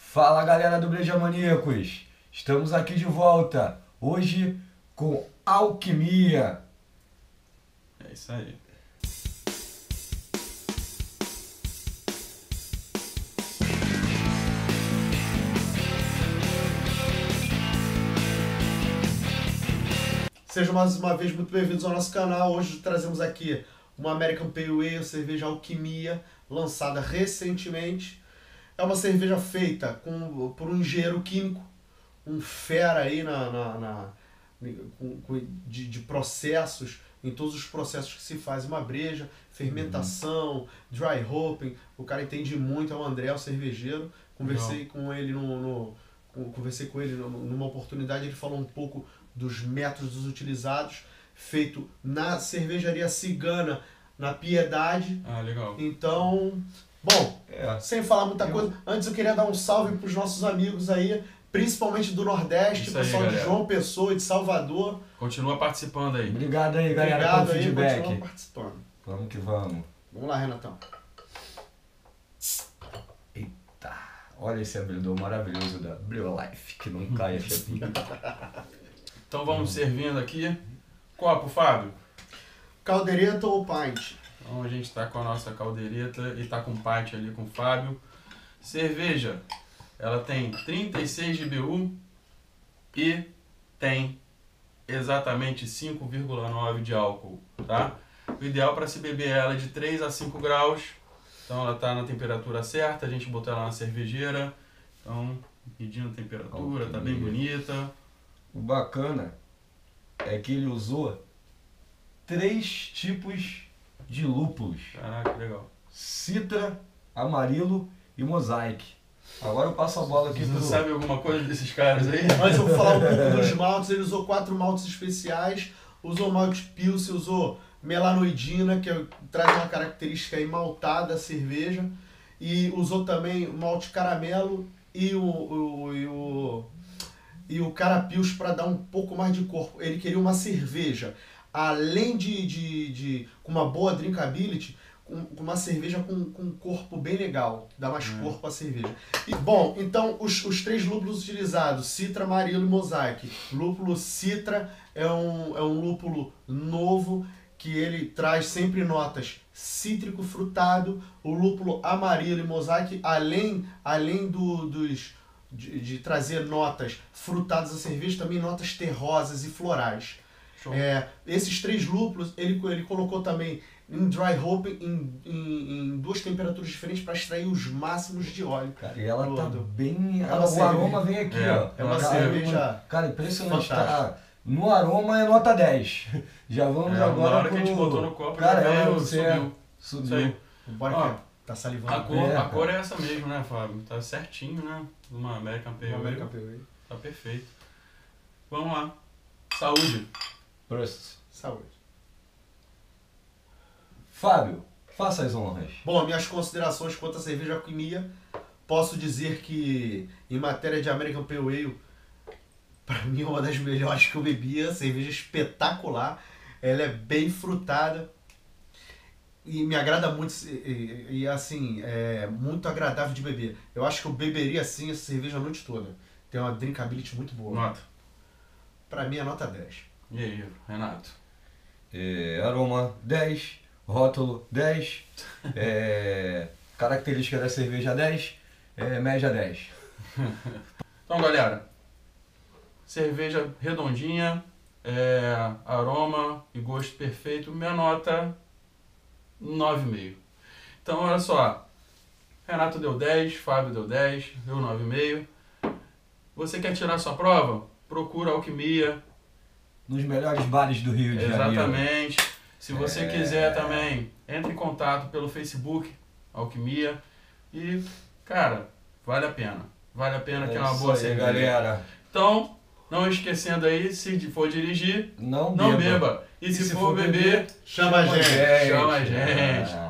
Fala galera do Breja Maníacos, estamos aqui de volta, hoje com Alquimia. É isso aí. Sejam mais uma vez muito bem-vindos ao nosso canal. Hoje trazemos aqui uma American Pale Ale, cerveja Alquimia, lançada recentemente. É uma cerveja feita por um engenheiro químico, um fera aí de processos, em todos os processos que se faz uma breja, fermentação, dry hopping. O cara entende muito, é o André, o cervejeiro. Conversei com ele numa oportunidade, ele falou um pouco dos métodos utilizados, feito na cervejaria cigana, na Piedade. Ah, legal. Então, bom, sem falar muita coisa, antes eu queria dar um salve para os nossos amigos aí, principalmente do Nordeste, Isso aí, pessoal de galera. João Pessoa e de Salvador. Continua participando aí. Obrigado aí galera Obrigado pelo aí, feedback. continuam participando. Vamos que vamos. Vamos lá, Renatão. Eita, olha esse abridor maravilhoso da Brew Life, que não cai a chapinha. Então vamos servindo aqui. Copo, Fábio. Caldeireta ou pint? Então a gente está com a nossa caldeireta e está com pint ali com o Fábio. Cerveja, ela tem 36 de BU e tem exatamente 5,9 de álcool, tá? O ideal para se beber ela é de 3 a 5 graus. Então ela está na temperatura certa, a gente botou ela na cervejeira. Então, medindo a temperatura, tá bem bonita. O bacana é que ele usou 3 tipos de lúpulos: Caraca, legal. Citra, Amarilo e Mosaic. Agora eu passo a bola aqui Você pro... sabe alguma coisa desses caras aí? Antes eu vou falar um pouco dos maltes. Ele usou 4 maltes especiais, usou malte Pilsen, usou melanoidina, que traz uma característica aí maltada à cerveja, e usou também o malte caramelo e o carapils para dar um pouco mais de corpo. Ele queria uma cerveja, além com uma boa drinkability, com uma cerveja com um corpo bem legal, dá mais corpo à cerveja. E, bom, então os 3 lúpulos utilizados, Citra, Amarilo e Mosaic. Lúpulo Citra é um lúpulo novo, que ele traz sempre notas cítrico frutado. O lúpulo Amarilo e Mosaic, além de trazer notas frutadas à cerveja, também notas terrosas e florais. Esses 3 lúpulos ele colocou também em dry hopping em 2 temperaturas diferentes para extrair os máximos de óleo. Cara, e ela tá bem... É uma o aroma vem aqui, ó. É uma Cara, cerveja... Cara, impressionante. fantástica. Tá, no aroma é nota 10. Já vamos Na agora hora que a gente botou no copo, Cara, já veio, subiu. Isso aí. Bora Ó, que tá salivando. A cor é essa mesmo, né, Fábio? Tá certinho, né? Uma American Pale Ale. Tá perfeito. Vamos lá. Saúde. Prost. Saúde. Fábio, faça as honras. Bom, minhas considerações quanto à cerveja Alquimia, posso dizer que, em matéria de American Pale Ale, para mim é uma das melhores que eu bebia. Cerveja espetacular, ela é bem frutada e me agrada muito, e assim, é muito agradável de beber. Eu acho que eu beberia assim essa cerveja a noite toda. Tem uma drinkability muito boa. Nota. Para mim é nota 10. E aí, Renato? Aroma 10, rótulo 10, característica da cerveja 10, média 10. Então, galera, cerveja redondinha, aroma e gosto perfeito, minha nota 9,5. Então, olha só, Renato deu 10, Fábio deu 10, eu 9,5. Você quer tirar sua prova? Procura Alquimia. Nos melhores bares do Rio de Janeiro. Exatamente. Se você quiser também, entre em contato pelo Facebook, Alquimia. E, cara, vale a pena. Vale a pena, que é uma boa cerveja. Galera. Então, não esquecendo aí, se for dirigir, Não não beba. beba. E se for beber, Chama a gente. chama a gente.